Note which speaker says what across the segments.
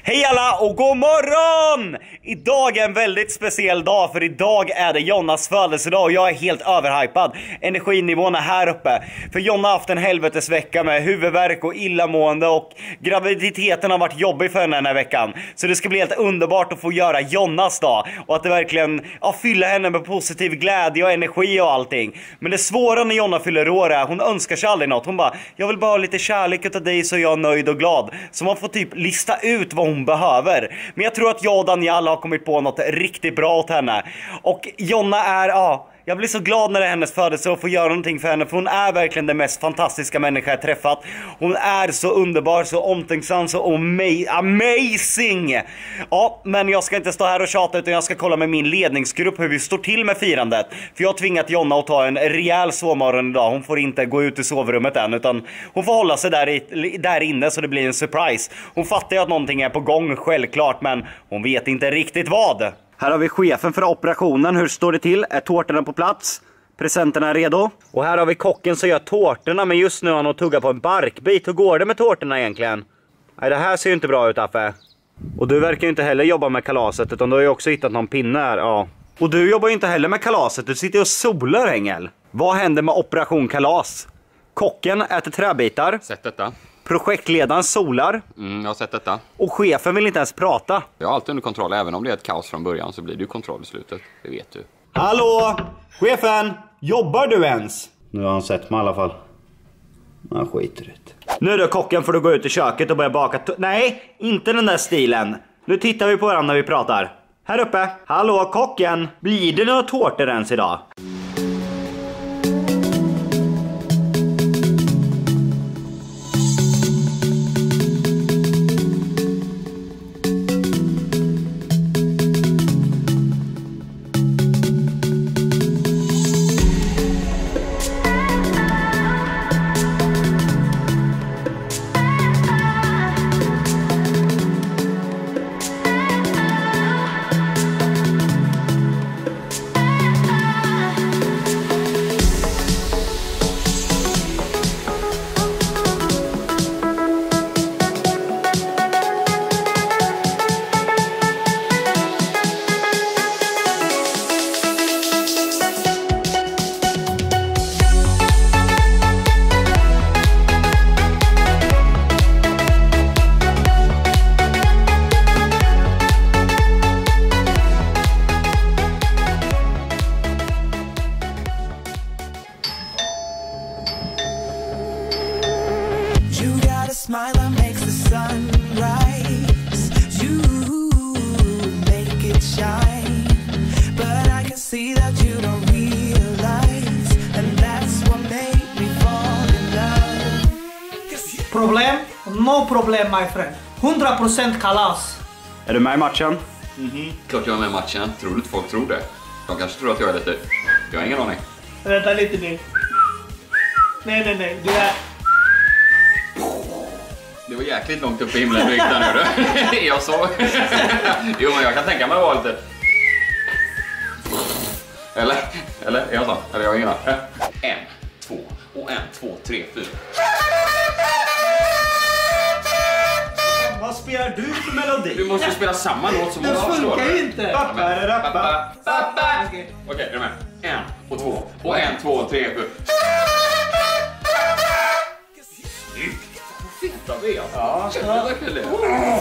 Speaker 1: Hej alla och god morgon! Idag är en väldigt speciell dag, för idag är det Jonnas födelsedag och jag är helt överhypad. Energinivån är här uppe. För Jonna har haft en helvetesvecka med huvudvärk och illamående och graviditeten har varit jobbig för henne den här veckan. Så det ska bli helt underbart att få göra Jonnas dag och att det verkligen fylla henne med positiv glädje och energi och allting. Men det svåra när Jonna fyller år är hon önskar sig aldrig något. Hon bara, jag vill bara ha lite kärlek utav dig så jag är nöjd och glad. Så man får typ lista ut vad hon behöver. Men jag tror att jag och Daniel har kommit på något riktigt bra åt henne. Och Jonna är, jag blir så glad när det är hennes födelse och får göra någonting för henne. För hon är verkligen den mest fantastiska människa jag träffat. Hon är så underbar, så omtänksam, så amazing. Ja, men jag ska inte stå här och tjata, utan jag ska kolla med min ledningsgrupp hur vi står till med firandet. För jag har tvingat Jonna att ta en rejäl sovmorgon idag. Hon får inte gå ut i sovrummet än, utan hon får hålla sig där inne så det blir en surprise. Hon fattar ju att någonting är på gång, självklart, men hon vet inte riktigt vad. Här har vi chefen för operationen. Hur står det till? Är tårtorna på plats? Presenterna är redo? Och här har vi kocken som gör tårtorna, men just nu har han att tugga på en barkbit. Hur går det med tårtorna egentligen? Nej, det här ser ju inte bra ut, Affe. Och du verkar ju inte heller jobba med kalaset, utan du har ju också hittat någon pinne här. Ja. Och du jobbar ju inte heller med kalaset, du sitter och solar, Engel. Vad händer med operation kalas? Kocken äter träbitar.
Speaker 2: Sett detta.
Speaker 1: Projektledaren solar.
Speaker 2: Jag har sett detta.
Speaker 1: Och chefen vill inte ens prata.
Speaker 2: Jag har alltid under kontroll, även om det är ett kaos från början så blir det ju kontroll i slutet. Det vet du.
Speaker 1: Hallå! Chefen! Jobbar du ens? Nu har han sett mig i alla fall. Han skiter ut. Nu då kocken, får du gå ut i köket och börja baka. Nej, inte den där stilen. Nu tittar vi på varandra när vi pratar. Här uppe. Hallå kocken! Blir det några tårtor ens idag?
Speaker 3: Smile that makes the sun rise. You make it shine, but I can see that you don't realize, and that's what made me fall in love.
Speaker 4: Problem? No problem, my friend. 100% kalas.
Speaker 1: Är du med i matchen?
Speaker 2: Klart jag är med i matchen. Tror du inte folk tror det? De kanske tror att jag är lite... Jag har ingen aning.
Speaker 4: Vänta lite nu. Nej. Du är...
Speaker 2: Det var jäkligt långt upp i himlen du gick där nu du. Jag såg. Jo, men jag kan tänka mig att vara lite... Eller är jag så? Eller jag har ingen aning. 1, 2 och 1, 2, 3, 4.
Speaker 1: Vad spelar du för melodi?
Speaker 2: Du måste spela samma låt som
Speaker 4: det
Speaker 2: hon
Speaker 4: funkar ju inte.
Speaker 2: Okej, är du med? 1 och 2 och 1, 2, 3, 4. Fitta vet. Ja, känner du verkligen det?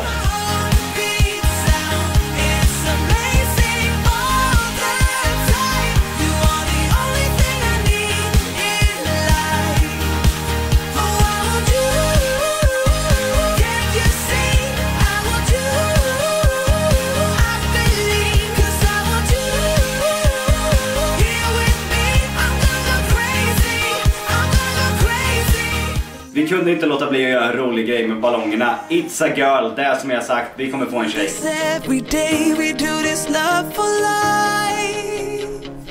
Speaker 1: Vi kunde inte låta bli att göra en rolig grej med ballongerna. It's a girl, det är som jag sagt, vi kommer få en tjej.
Speaker 3: Every day we do this love for life.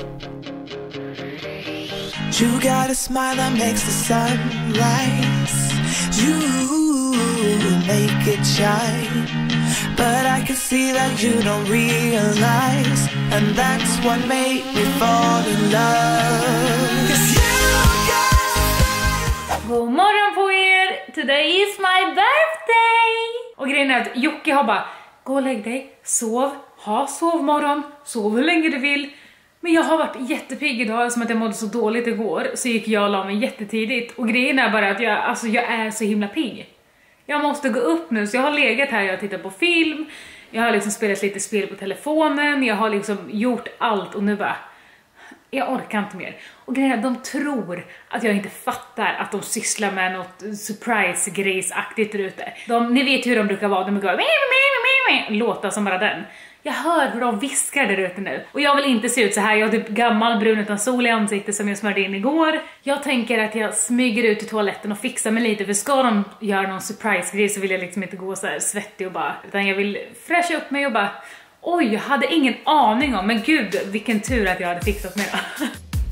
Speaker 3: You got a smile that makes the sun rise. You make it shine, but I can see that you don't realize, and that's what made me fall in love.
Speaker 5: God morgon på er! today is my birthday! Och grejen är att Jocke har bara, gå och lägg dig, sov, ha sovmorgon, sov hur länge du vill. Men jag har varit jättepigg idag, som att jag mådde så dåligt igår, så gick jag och la mig jättetidigt. Och grejen är bara att jag är så himla pigg. Jag måste gå upp nu, så jag har legat här, jag har tittat på film, jag har liksom spelat lite spel på telefonen, jag har liksom gjort allt och nu bara, jag orkar inte mer. Och grejen är, de tror att jag inte fattar att de sysslar med något surprise-grejsaktigt där ute. Ni vet hur de brukar vara, de brukar låta som bara den. Jag hör hur de viskar där ute nu. Och jag vill inte se ut så här. Jag har typ gammal brun utan sol i ansiktet som jag smörde in igår. Jag tänker att jag smyger ut i toaletten och fixar mig lite. För ska de göra någon surprise-grej så vill jag liksom inte gå så här svettig och bara... Utan jag vill fräscha upp mig och bara... Oj, jag hade ingen aning om. Men gud, vilken tur att jag hade fixat mig då.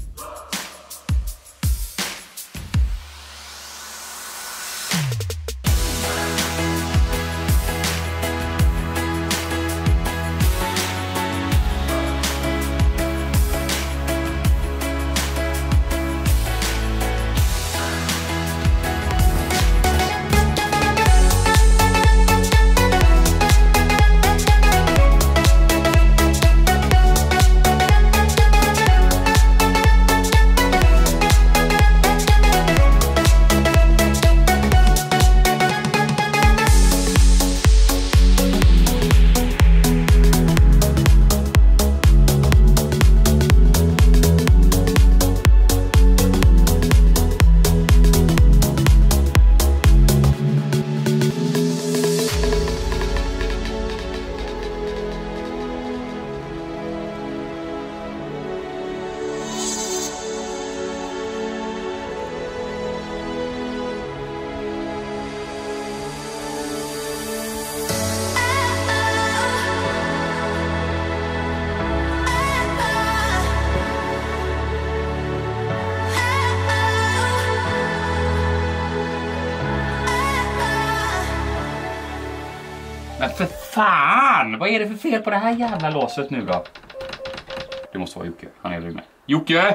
Speaker 2: Men för fan! Vad är det för fel på det här jävla låset nu då? Det måste vara Jocke. Han är ju med. Jocke!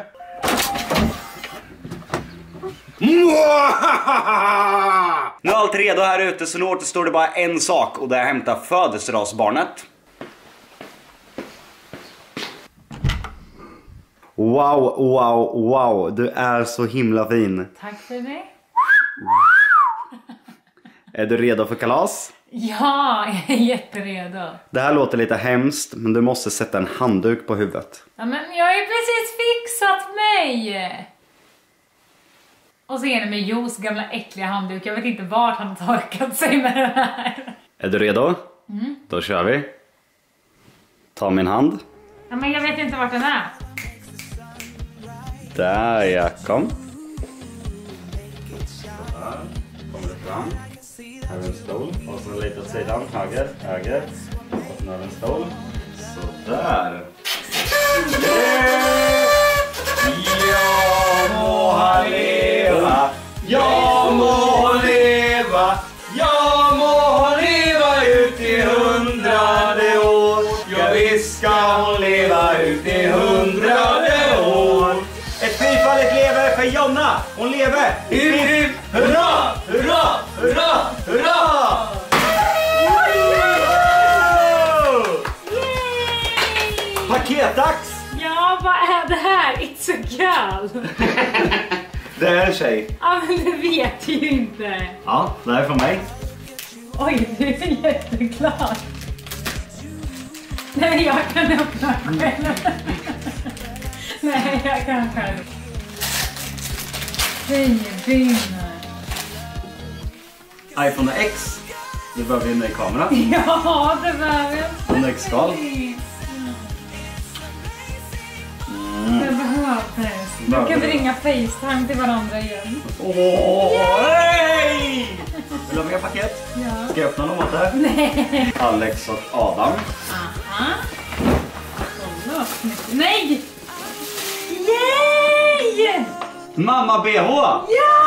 Speaker 1: Nu är allt redo här ute, så nu återstår det bara en sak. Och det är att hämta födelsedagsbarnet. Wow, wow, wow. Du är så himla fin.
Speaker 5: Tack för mig.
Speaker 1: Är du redo för kalas?
Speaker 5: Ja, jag är jätteredo.
Speaker 1: Det här låter lite hemskt, men du måste sätta en handduk på huvudet.
Speaker 5: Ja, men jag har ju precis fixat mig. Och så är det med Jos gamla äckliga handduk. Jag vet inte vart han har torkat sig med den här.
Speaker 1: Är du redo? Då kör vi. Ta min hand.
Speaker 5: Ja, men jag vet inte vart den är.
Speaker 1: Där, ja, kom. Kommer du fram. Här är en stol. Och så lite åt sidan. Höger, höger. Och så har vi en stol. Sådär. Ja må han leva. Ja må hon leva. Ja må hon leva ut i 100:e år. Ja visst ska hon leva ut i 100:e år. Ett fyrfaldigt lever för Jonna. Hon lever. Hipp hipp hurra, hurra, hurra, hurra. Paketdags.
Speaker 5: Ja, vad är det här? It's a girl.
Speaker 1: Det är en tjej.
Speaker 5: Ja, men det vet ju inte.
Speaker 1: Ja, det här är från mig.
Speaker 5: Oj, du är jätteglad. Nej, jag kan öppna själv. Nej, jag kan själv. Fin.
Speaker 1: iPhone X. Du behöver en ny kamera.
Speaker 5: Ja, det behöver jag.
Speaker 1: En X-skal.
Speaker 5: Det behövs. Du kan vi ringa FaceTime till varandra igen.
Speaker 1: Hej! Vill du ha mer paket?
Speaker 5: Ja.
Speaker 1: Ska jag öppna dem åt det?
Speaker 5: Nej.
Speaker 1: Alex och Adam.
Speaker 5: Aha. Kolla, snyggt. Nej! Yay!
Speaker 1: Mamma BH!
Speaker 5: Ja!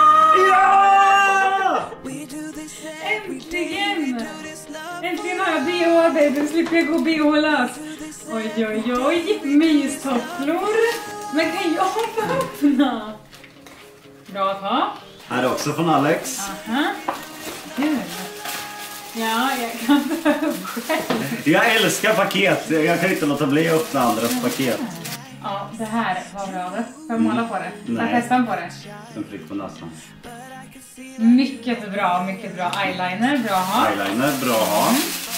Speaker 1: Ja!
Speaker 5: Äntligen! Äntligen har jag BH-arbete, slipper jag gå BH-lös. Oj, mystofflor. Men kan jag få öppna? Bra att ha.
Speaker 1: Här är också från Alex.
Speaker 5: Aha. Kul. Ja, jag kan ta upp själv.
Speaker 1: Jag älskar paket. Jag kan inte låta bli att öppna andras paket.
Speaker 5: Ja, det här var bra. Får jag måla på det? Får jag
Speaker 1: Nej.
Speaker 5: testa på det?
Speaker 1: En prick på näsan.
Speaker 5: Mycket bra, mycket bra. Eyeliner, bra att ha.
Speaker 1: Eyeliner, bra att ha.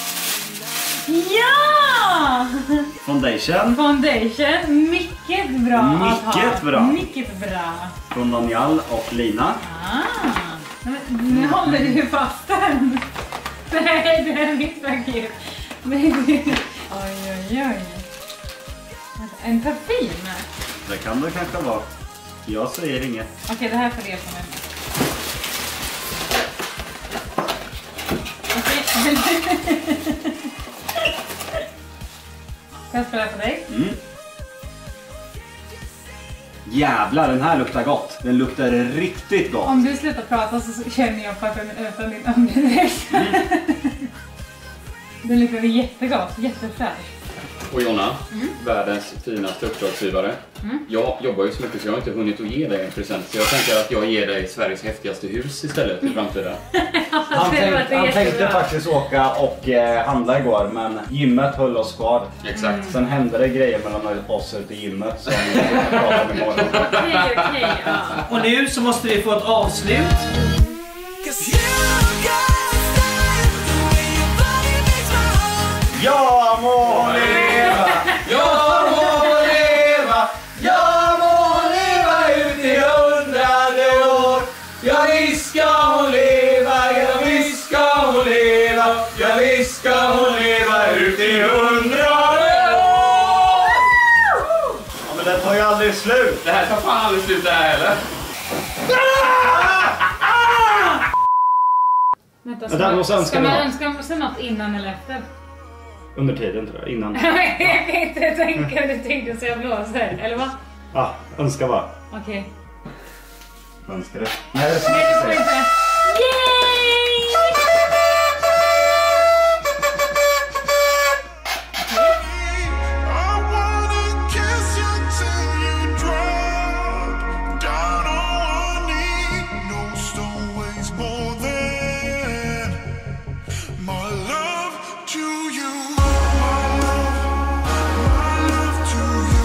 Speaker 5: Ja!
Speaker 1: Foundation.
Speaker 5: Foundation, mycket bra att ha.
Speaker 1: Mycket bra.
Speaker 5: Mycket bra.
Speaker 1: Från Daniel och Lina.
Speaker 5: Men nu håller du ju fast den. Nej, det är mitt paket. Oj, oj, oj. En parfym?
Speaker 1: Det kan det kanske vara. Jag säger inget.
Speaker 5: Okej, det här får det som är. Okej. Kan jag spela på dig?
Speaker 1: Jävlar, den här luktar gott. Den luktar riktigt gott.
Speaker 5: Om du slutar prata så känner jag på att den öppnar din ögonbryns. Den luktar jättegott, jättefräsch.
Speaker 2: Och Jonna, världens finaste uppdragsgivare. Jag jobbar ju så mycket så jag har inte hunnit att ge dig en present. Så jag tänker att jag ger dig Sveriges häftigaste hus istället i framtiden.
Speaker 1: Han tänkte faktiskt åka och handla igår, men gymmet höll oss kvar.
Speaker 2: Exakt.
Speaker 1: Sen hände det grejer mellan oss ute i gymmet som vi pratar om imorgon.
Speaker 5: Okej, ja.
Speaker 4: Och nu så måste vi få ett avslut.
Speaker 3: 'Cause you got style, the way your body makes my heart.
Speaker 1: Jag må leva, jag må leva, jag må leva ut i 100:e år. Ja visst ska hon leva, ja visst ska hon leva, ja visst ska hon leva ut i 100:e år. Ja, men det tar ju aldrig slut.
Speaker 2: Det här tar fan aldrig slut det här heller.
Speaker 5: Vänta,
Speaker 1: Vänta, måste önska
Speaker 5: ska man
Speaker 1: något.
Speaker 5: önska sig något innan eller efter?
Speaker 1: Under tiden tror jag, innan.
Speaker 5: Jag kan inte tänka det tänkte så jag blåser, eller vad?
Speaker 1: Ja, önska bara.
Speaker 5: Okej.
Speaker 1: Önska det. Nej, det får
Speaker 5: Nej, det
Speaker 1: jag
Speaker 5: får
Speaker 1: inte
Speaker 5: inte.
Speaker 1: säga.
Speaker 3: I wanna kiss you till you drop down on one knee. No stowaways more than my love to you. My love to you.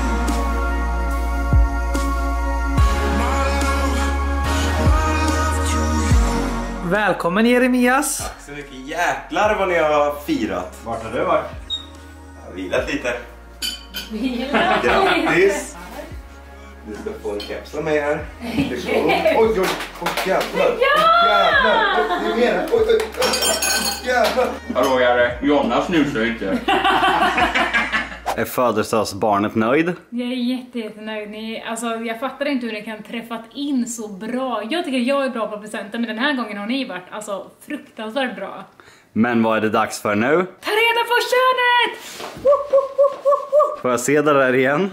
Speaker 3: My love to you.
Speaker 4: Välkommen Jeremias.
Speaker 6: Tack så mycket. Jäklar vad ni har firat.
Speaker 1: Vart har du varit?
Speaker 6: Jag har vilat lite.
Speaker 5: Vila.
Speaker 6: Grattis! Du ska få en keps av mig här. Oj, oj, oj, jävlar. Jävlar, oj, det är mer. Oj, oj, oj, jävlar.
Speaker 2: Hallå Jare, Jonna snusar inte.
Speaker 1: Är födelsedagsbarnet nöjd?
Speaker 5: Jag är jättenöjd. Alltså, jag fattar inte hur ni kan träffat in så bra. Jag tycker jag är bra på presenter, men den här gången har ni varit alltså, fruktansvärt bra.
Speaker 1: Men vad är det dags för nu?
Speaker 5: Ta reda på könet!
Speaker 1: Får jag se det där igen?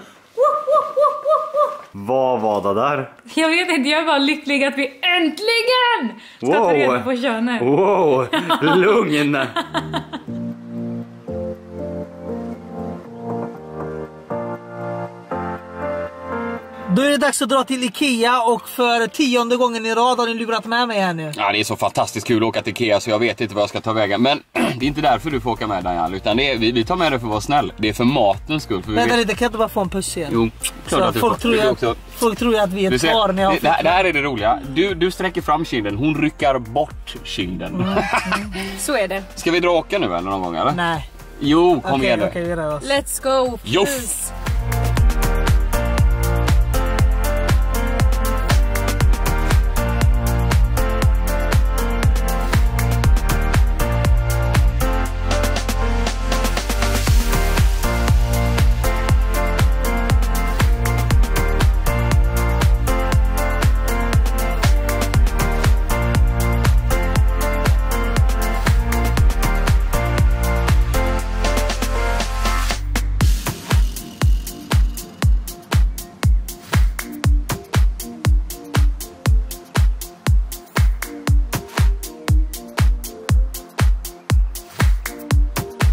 Speaker 1: Vad var det där?
Speaker 5: Jag vet inte, jag är bara lycklig att vi äntligen ska ta reda på könet.
Speaker 1: Wow, lugn!
Speaker 4: Då är det dags att dra till Ikea och för 10:e gången i rad har ni lurat med mig här nu.
Speaker 2: Ja, det är så fantastiskt kul att åka till Ikea så jag vet inte vad jag ska ta vägen. Men det är inte därför du får åka med Daniel, utan det är, vi tar med dig för att vara snäll. Det är för matens skull. För
Speaker 4: Vänta lite, kan jag inte bara få en puss igen?
Speaker 2: Jo, klart att du
Speaker 4: folk,
Speaker 2: får.
Speaker 4: folk tror ju att vi är
Speaker 2: Du
Speaker 4: ett par när jag
Speaker 2: ser, det här är det roliga. Du sträcker fram kinden, hon rycker bort kinden.
Speaker 7: Så är det.
Speaker 2: Ska vi dra åka nu eller någon gång eller?
Speaker 4: Nej.
Speaker 2: Jo, kom igen nu.
Speaker 4: Okej, vi rör oss.
Speaker 7: Let's go.
Speaker 2: Joff!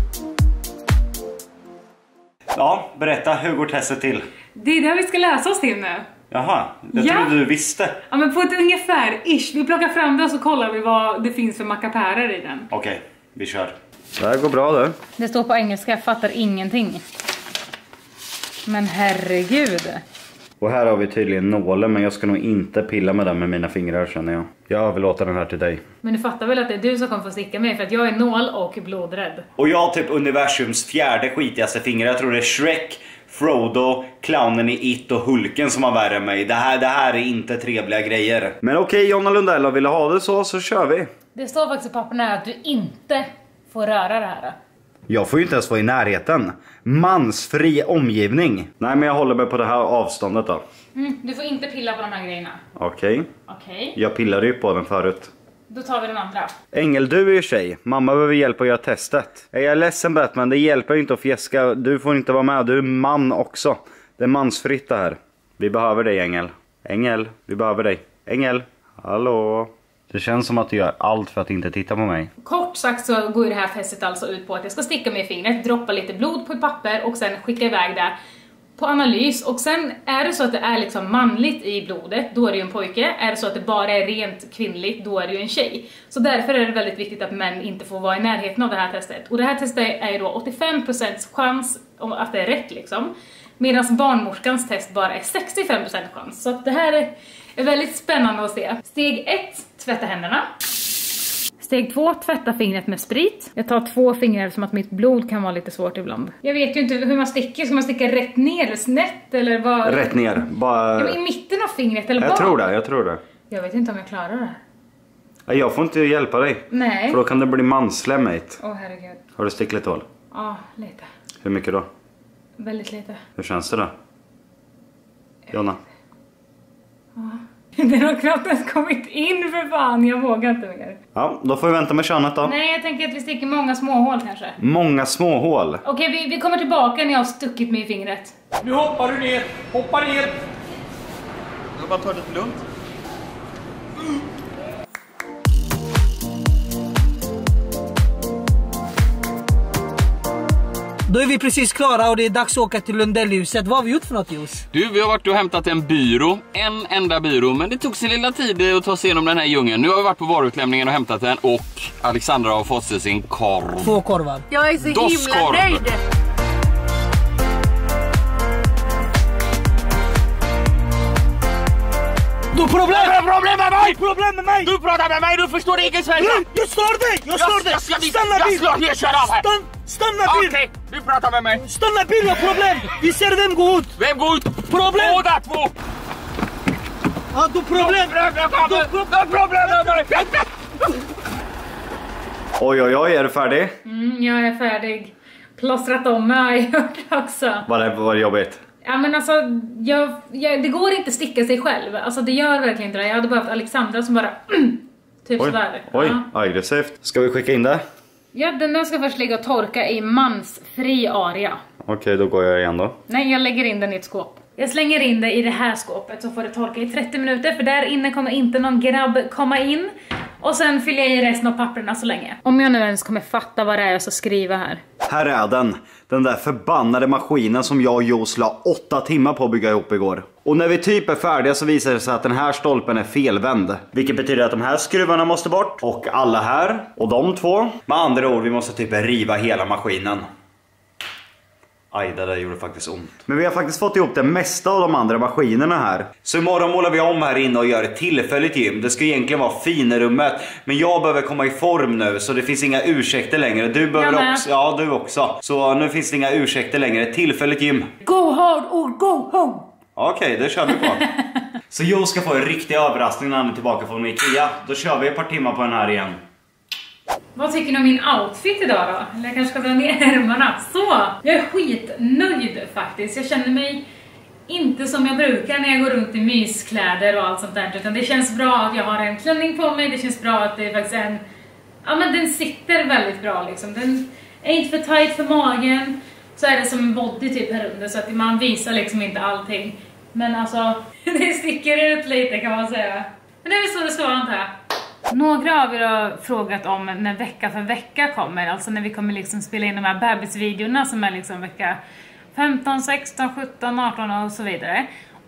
Speaker 1: Ja, berätta, hur går testet till?
Speaker 5: Det är det vi ska läsa oss till nu.
Speaker 1: Jaha, jag trodde du visste.
Speaker 5: Ja, men på ett ungefär, ish. Vi plockar fram det och så kollar vi vad det finns för mackapärer i den.
Speaker 1: Okej, vi kör. Det här går bra du.
Speaker 5: Det står på engelska, jag fattar ingenting. Men herregud.
Speaker 1: Och här har vi tydligen nålen, men jag ska nog inte pilla med den med mina fingrar känner jag. Jag överlåter den här till dig.
Speaker 5: Men du fattar väl att det är du som kommer få sticka mig för att jag är nål och blodrädd.
Speaker 1: Och jag har typ universums fjärde skitigaste fingrar. Jag tror det är Shrek, Frodo, clownen i It och Hulken som har värre än mig. Det här är inte trevliga grejer. Men okej, Jonna Lundell, vill du ha det så kör vi.
Speaker 5: Det står faktiskt i papperna att du inte får röra det här.
Speaker 1: Jag får ju inte ens vara i närheten. Mansfri omgivning. Nej, men jag håller mig på det här avståndet då.
Speaker 5: Du får inte pilla på de här grejerna.
Speaker 1: Okej.
Speaker 5: Okej.
Speaker 1: Jag pillade ju på den förut.
Speaker 5: Då tar vi den andra.
Speaker 1: Ängel, du är ju tjej. Mamma behöver hjälp att göra testet. Jag är ledsen Batman, det hjälper ju inte att fjäska. Du får inte vara med, du är man också. Det är mansfritt det här. Vi behöver dig, Ängel. Ängel, vi behöver dig. Ängel, hallå. Det känns som att du gör allt för att inte titta på mig.
Speaker 5: Kort sagt så går ju det här testet alltså ut på att jag ska sticka mig i fingret, droppa lite blod på ett papper och sen skicka iväg det på analys. Och sen är det så att det är liksom manligt i blodet, då är det ju en pojke. Är det så att det bara är rent kvinnligt, då är det ju en tjej. Så därför är det väldigt viktigt att män inte får vara i närheten av det här testet. Och det här testet är ju då 85% chans att det är rätt liksom. Medan barnmorskans test bara är 65% chans. Så att det här är väldigt spännande att se. Steg 1, tvätta händerna. Steg 2, tvätta fingret med sprit. Jag tar 2 fingrar som att mitt blod kan vara lite svårt ibland. Jag vet ju inte hur man sticker. Ska man sticka rätt ner eller snett eller vad?
Speaker 1: Rätt ner, bara...
Speaker 5: Ja, i mitten av fingret eller
Speaker 1: jag tror det.
Speaker 5: Jag vet inte om jag klarar det här.
Speaker 1: Jag får inte hjälpa dig.
Speaker 5: Nej.
Speaker 1: För då kan det bli manslämmigt.
Speaker 5: Åh herregud.
Speaker 1: Har du stickligt hål?
Speaker 5: Ja, lite.
Speaker 1: Hur mycket då?
Speaker 5: Väldigt lite.
Speaker 1: Hur känns det då? Jonna?
Speaker 5: Den har knappt ens kommit in för fan, jag vågar inte mer.
Speaker 1: Ja, då får vi vänta med könet då.
Speaker 5: Nej, jag tänker att vi sticker många små hål kanske.
Speaker 1: Många små hål.
Speaker 5: Okej, vi kommer tillbaka när jag har stuckit mig i fingret.
Speaker 8: Nu hoppar du ner, hoppa ner.
Speaker 2: Jag bara tar det lite lugnt.
Speaker 4: Då är vi precis klara och det är dags att åka till Lundellhuset. Vad har vi gjort för något, Jos?
Speaker 2: Du, vi har varit och hämtat en byrå. En enda byrå, men det tog sin lilla tid att ta sig igenom den här djungeln. Nu har vi varit på varutlämningen och hämtat den och Alexandra har fått sig sin korv.
Speaker 4: 2 korvar.
Speaker 7: Jag är så
Speaker 2: Dosskorv.
Speaker 7: himla nöjd.
Speaker 4: Du problem!
Speaker 8: Problem med mig!
Speaker 4: Problem med mig!
Speaker 8: Du pratar med mig, du förstår ingen svenska.
Speaker 4: Jag slår dig! Jag slår dig! Stanna
Speaker 8: Jag
Speaker 4: bil!
Speaker 8: slår ner, kör av här.
Speaker 4: Stanna bil!
Speaker 8: Okej, du pratar med mig.
Speaker 4: Stanna bil, jag har problem! Vi ser vem går ut!
Speaker 8: Vem går ut?
Speaker 4: Problem!
Speaker 8: Båda två!
Speaker 4: Ja, du problem!
Speaker 1: Oj, är du färdig?
Speaker 5: Jag är färdig. Plåstrat om mig har jag hört också.
Speaker 1: Var det jobbigt?
Speaker 5: Ja, men alltså, det går inte sticka sig själv. Alltså det gör verkligen inte det. Jag hade behövt Alexandra som bara typ sådär.
Speaker 1: Oj,
Speaker 5: Ja.
Speaker 1: aggressivt. Ska vi skicka in det?
Speaker 5: Ja, den ska först ligga och torka i mansfri area.
Speaker 1: Okej, då går jag igen då.
Speaker 5: Nej, jag lägger in den i ett skåp. Jag slänger in det i det här skåpet så får det torka i 30 minuter. För där inne kommer inte någon grabb komma in. Och sen fyller jag i resten av papperna så länge. Om jag nu ens kommer fatta vad det är jag ska skriva här.
Speaker 1: Här är den. Den där förbannade maskinen som jag och Jos la 8 timmar på att bygga ihop igår. Och när vi typ är färdiga så visar det sig att den här stolpen är felvänd. Vilket betyder att de här skruvarna måste bort. Och alla här. Och de 2. Med andra ord, vi måste typ riva hela maskinen. Aj, det där gjorde faktiskt ont. Men vi har faktiskt fått ihop det mesta av de andra maskinerna här. Så imorgon målar vi om här inne och gör ett tillfälligt gym. Det ska egentligen vara finrummet. Men jag behöver komma i form nu, så det finns inga ursäkter längre. Du behöver också. Ja, du också. Så nu finns det inga ursäkter längre. Ett tillfälligt gym.
Speaker 5: Go hard or go home!
Speaker 1: Okej, det kör vi på. Så jag ska få en riktig överraskning när han är tillbaka från Ikea. Då kör vi ett par timmar på den här igen.
Speaker 5: Vad tycker ni om min outfit idag då? Eller jag kanske ska dra ner ärmarna. Så, jag är skitnöjd faktiskt. Jag känner mig inte som jag brukar när jag går runt i myskläder och allt sånt där. Utan det känns bra att jag har en klänning på mig. Det känns bra att det är faktiskt en... Ja, men den sitter väldigt bra liksom. Den är inte för tight för magen. Så är det som en body typ här under. Så att man visar liksom inte allting. Men alltså, det sticker ut lite kan man säga. Men det är väl så det ska vara, antar jag. Några av er har frågat om när vecka för vecka kommer. Alltså när vi kommer liksom spela in de här bebisvideorna som är liksom vecka 15, 16, 17, 18 och så vidare.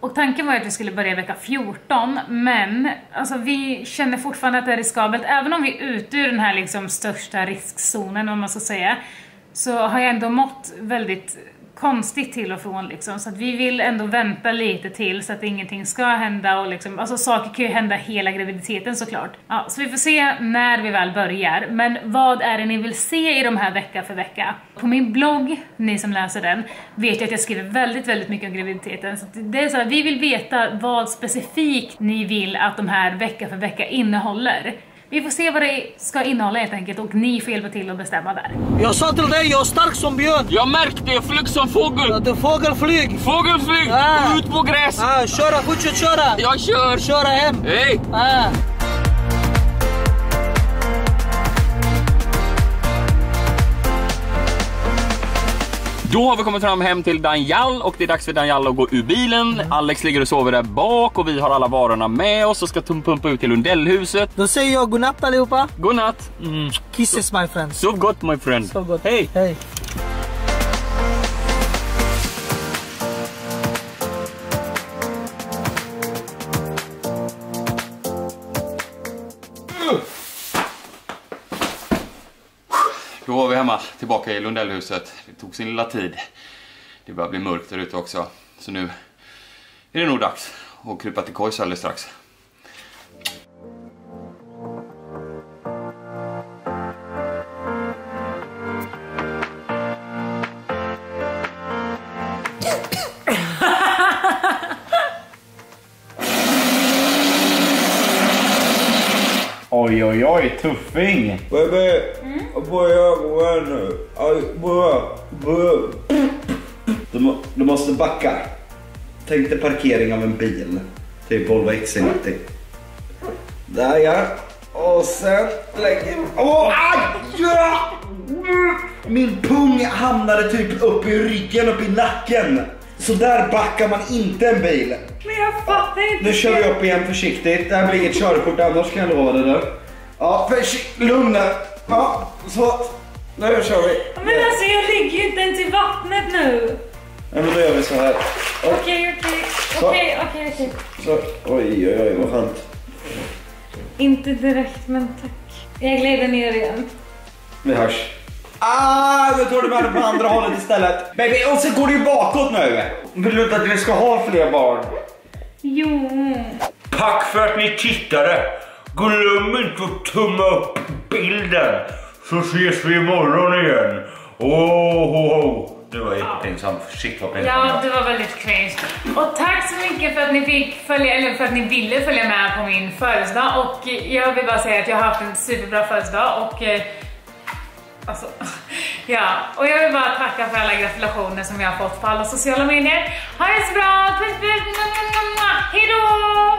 Speaker 5: Och tanken var att vi skulle börja vecka 14, men alltså, vi känner fortfarande att det är riskabelt. Även om vi är ute ur den här liksom största riskzonen, om man ska säga, så har jag ändå mått väldigt konstigt till och från liksom. Så att vi vill ändå vänta lite till så att ingenting ska hända. Och liksom, alltså saker kan ju hända hela graviditeten såklart. Ja, så vi får se när vi väl börjar. Men vad är det ni vill se i de här vecka för vecka? På min blogg, ni som läser den, vet jag att jag skriver väldigt mycket om graviditeten. Så det är så här, vi vill veta vad specifikt ni vill att de här vecka för vecka innehåller. Vi får se vad det ska innehålla helt enkelt, och ni får hjälpa till att bestämma där.
Speaker 4: Jag sa till dig, jag är stark som björn.
Speaker 8: Jag märkte det, flyg som fågel.
Speaker 4: Ja, det är fågelflyg.
Speaker 8: Fågelflyg, ut på gräs.
Speaker 4: Köra, fortsätt köra.
Speaker 8: Jag kör.
Speaker 4: Köra hem.
Speaker 8: Hej. Då har vi kommit fram hem till Daniel och det är dags för Daniel att gå ur bilen. Alex ligger och sover där bak och vi har alla varorna med oss och ska pumpa ut till Lundellhuset.
Speaker 4: Då säger jag godnatt allihopa.
Speaker 8: Godnatt.
Speaker 4: Kisses my friends.
Speaker 8: Sov gott my friend.
Speaker 4: Sov gott.
Speaker 8: Hej.
Speaker 4: Hej.
Speaker 2: Då var vi hemma tillbaka i Lundellhuset. Det tog sin lilla tid. Det börjar bli mörkt där ute också. Så nu är det nog dags att krypa till kojs alldeles strax.
Speaker 1: Oj, oj, oj, tuffing.
Speaker 6: Baby, börja gå nu. Du måste backa. Tänk dig parkering av en bil. Typ Volvo XC90. Där ja. Och sen lägger... Min pung hamnade typ upp i ryggen, upp i nacken. Så där backar man inte en bil.
Speaker 5: Men jag fattar inte.
Speaker 6: Nu kör vi upp igen försiktigt. Det här blir inget körkort annars, kan jag lova det där. Ja, lugna. Ja, så. Nu kör vi.
Speaker 5: Men alltså jag ligger ju inte ens i vattnet nu.
Speaker 6: Ja, men då gör vi så här.
Speaker 5: Okej.
Speaker 6: Så, oj, vad skönt.
Speaker 5: Inte direkt, men tack. Jag glider ner igen.
Speaker 6: Vi hörs. Nu tar du med det på andra hållet istället. Baby, och så går du ju bakåt nu. Vill du inte att vi ska ha fler barn?
Speaker 5: Jo.
Speaker 9: Tack för att ni tittade. Glöm inte att tumma upp bilden. Så ses vi imorgon igen. Det var jättepinsamt. Shit vad pinsamt.
Speaker 5: Ja, det var väldigt cringe. Och tack så mycket för att ni fick följa, eller för att ni ville följa med på min födelsedag. Och jag vill bara säga att jag har haft en superbra födelsedag. Och alltså, ja. Och jag vill bara tacka för alla gratulationer som jag har fått på alla sociala medier. Ha det så bra. Puss, puss. Hejdå!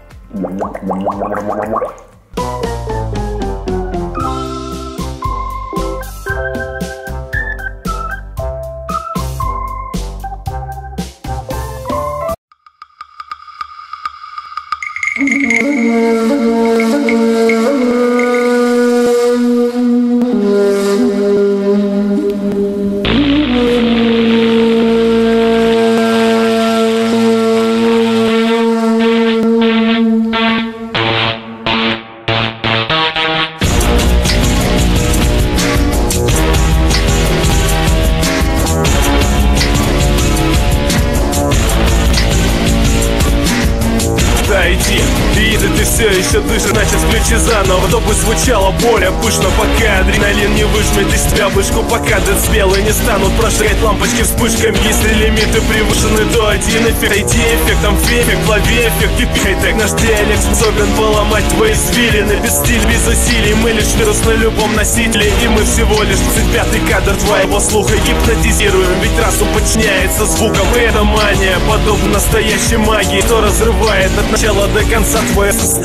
Speaker 9: Все еще дышишь, значит включи заново. То пусть звучало более пышно, пока адреналин не выжмет из тебя вышку. Пока децибелы не станут прожигать лампочки вспышками. Если лимиты превышены, то один эффект. Найди эффектом эффект, лови эффект и пихай так. Наш диалект способен поломать твои извилины. Без стиля, без усилий, мы лишь вирус на любом носителе. И мы всего лишь 35-й кадр твоего слуха гипнотизируем. Ведь разум подчиняется звукам. И эта мания подобна настоящей магии, что разрывает от начала до конца твое сознание.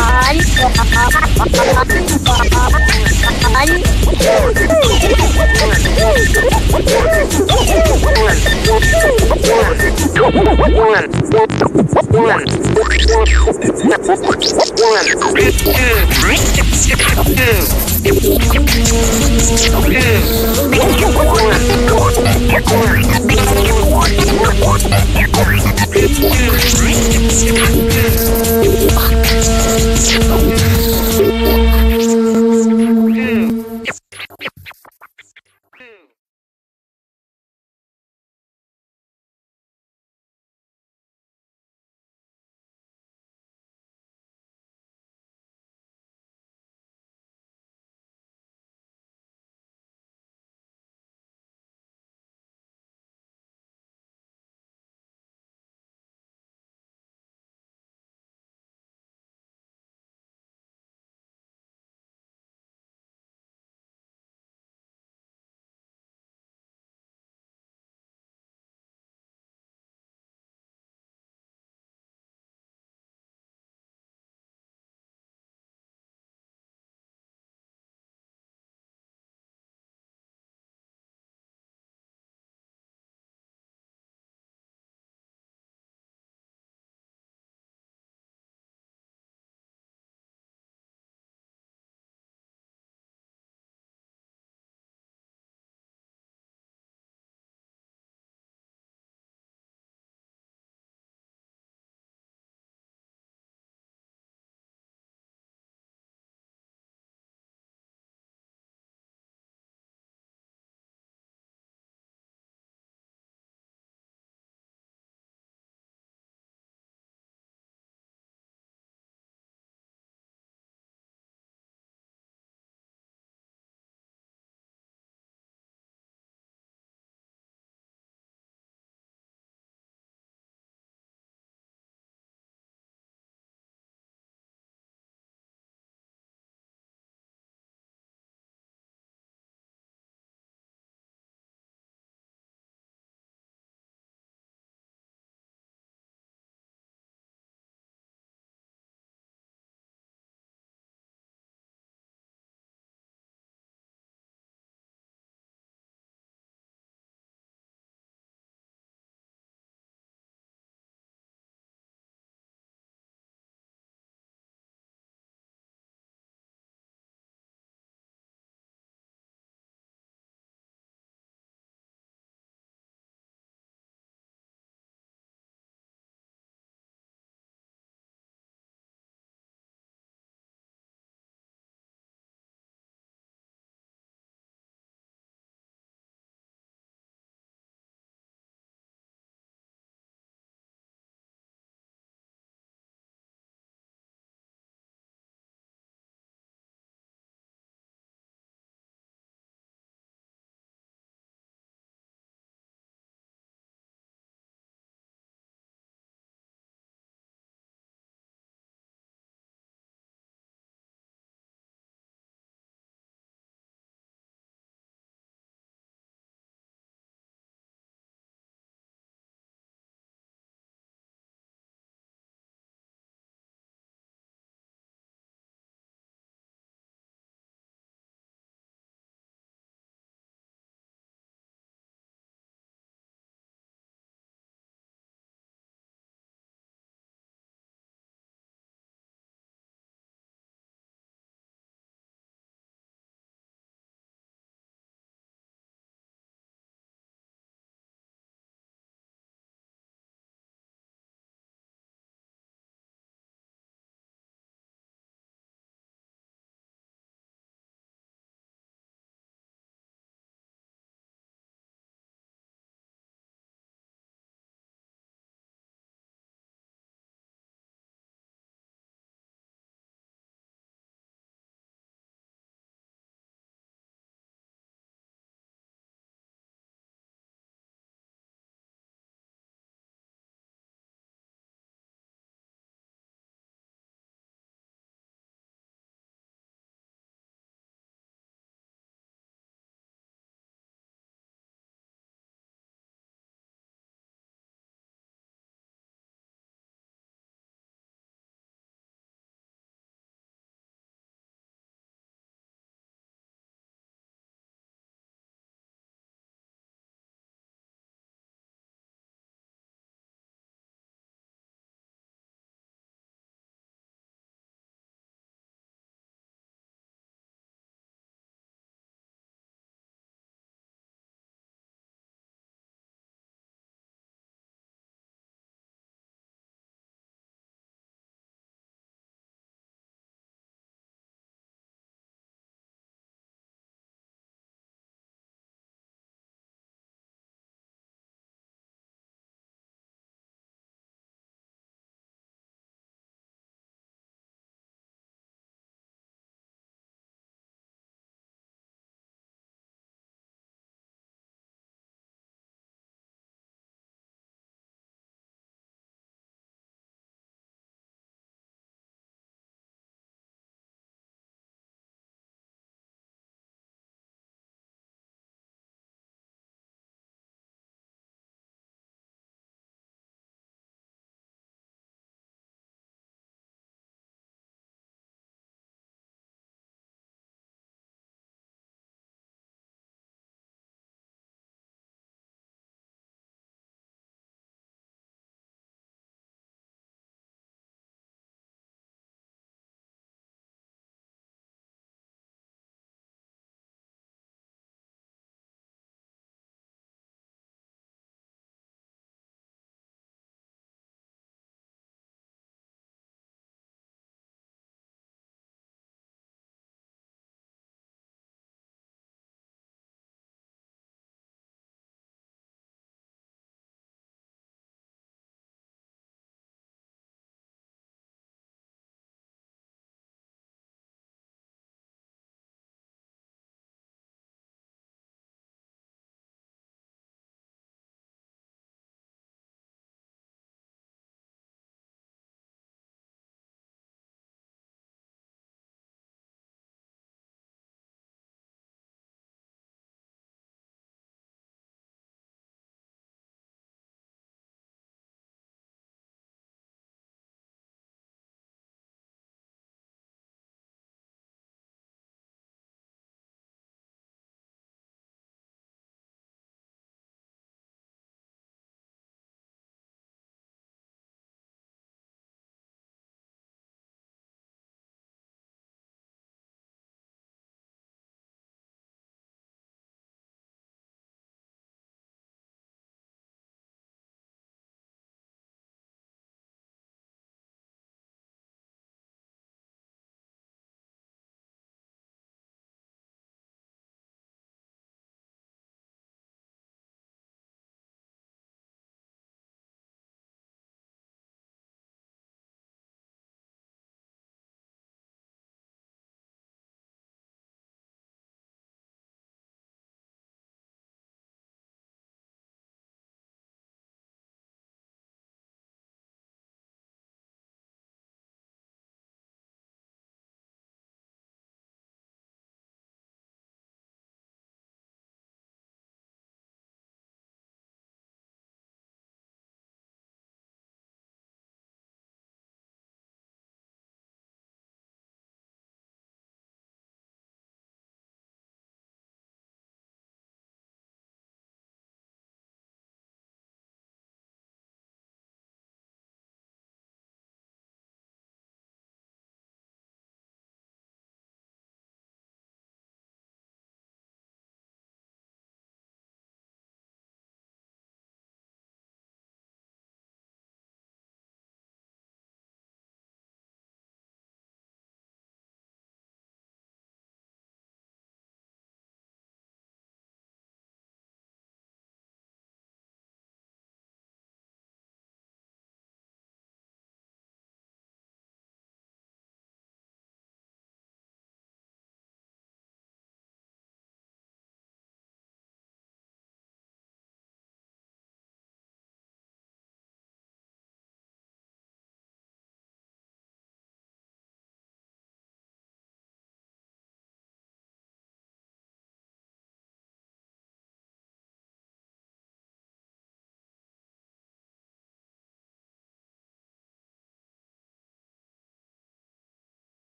Speaker 10: Ay.
Speaker 3: One.